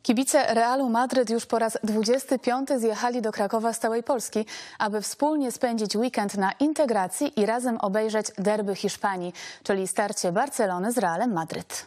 Kibice Realu Madryt już po raz 25 zjechali do Krakowa z całej Polski, aby wspólnie spędzić weekend na integracji i razem obejrzeć derby Hiszpanii, czyli starcie Barcelony z Realem Madryt.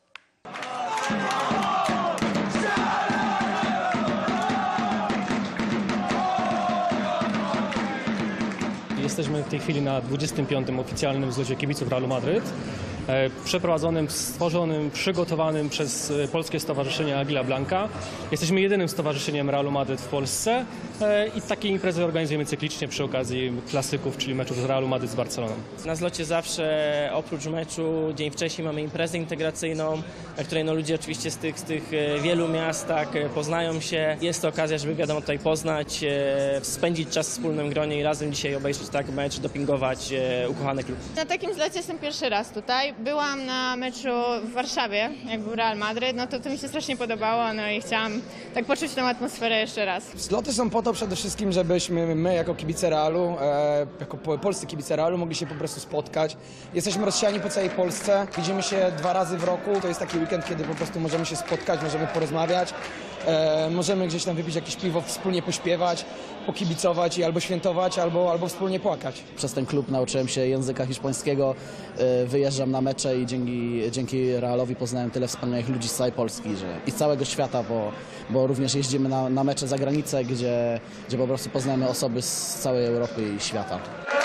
Jesteśmy w tej chwili na 25. oficjalnym zlocie kibiców Realu Madryt, przeprowadzonym, stworzonym, przygotowanym przez Polskie Stowarzyszenie Águila Blanca. Jesteśmy jedynym stowarzyszeniem Realu Madryt w Polsce i takie imprezy organizujemy cyklicznie przy okazji klasyków, czyli meczów Realu Madryt z Barceloną. Na zlocie zawsze oprócz meczu dzień wcześniej mamy imprezę integracyjną, na której ludzie oczywiście z tych wielu miast poznają się. Jest to okazja, żeby wiadomo tutaj poznać, spędzić czas w wspólnym gronie i razem dzisiaj obejrzeć mecz, dopingować ukochany klub. Na takim zlocie jestem pierwszy raz tutaj. Byłam na meczu w Warszawie, jak był Real Madryt, to mi się strasznie podobało, i chciałam tak poczuć tę atmosferę jeszcze raz. Zloty są po to przede wszystkim, żebyśmy my jako kibice Realu, jako polscy kibice Realu mogli się po prostu spotkać. Jesteśmy rozsiani po całej Polsce, widzimy się 2 razy w roku. To jest taki weekend, kiedy po prostu możemy się spotkać, możemy porozmawiać, możemy gdzieś tam wypić jakieś piwo, wspólnie pośpiewać, pokibicować i albo świętować, albo wspólnie płakać. Przez ten klub nauczyłem się języka hiszpańskiego, wyjeżdżam na mecze i dzięki Realowi poznałem tyle wspaniałych ludzi z całej Polski i z całego świata, bo również jeździmy na mecze za granicę, gdzie po prostu poznamy osoby z całej Europy i świata.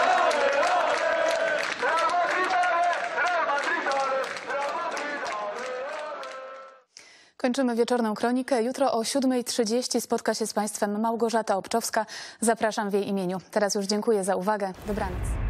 Kończymy wieczorną kronikę. Jutro o 7:30 spotka się z Państwem Małgorzata Obczowska. Zapraszam w jej imieniu. Teraz już dziękuję za uwagę. Dobranoc.